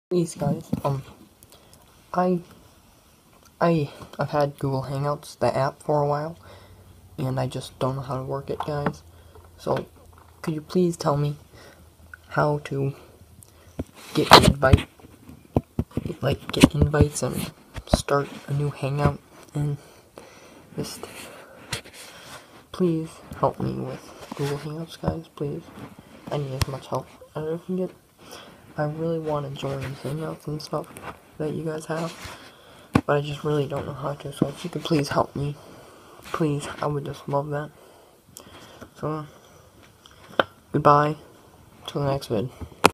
Please guys, I I've had Google Hangouts, the app, for a while, and I just don't know how to work it, guys. So, could you please tell me how to get get invites and start a new Hangout, and just please help me with Google Hangouts, guys, please. I need as much help as I can get. I really want to join Hangouts and stuff that you guys have, but I just really don't know how to, so if you could please help me, please, I would just love that. So, goodbye, till the next vid.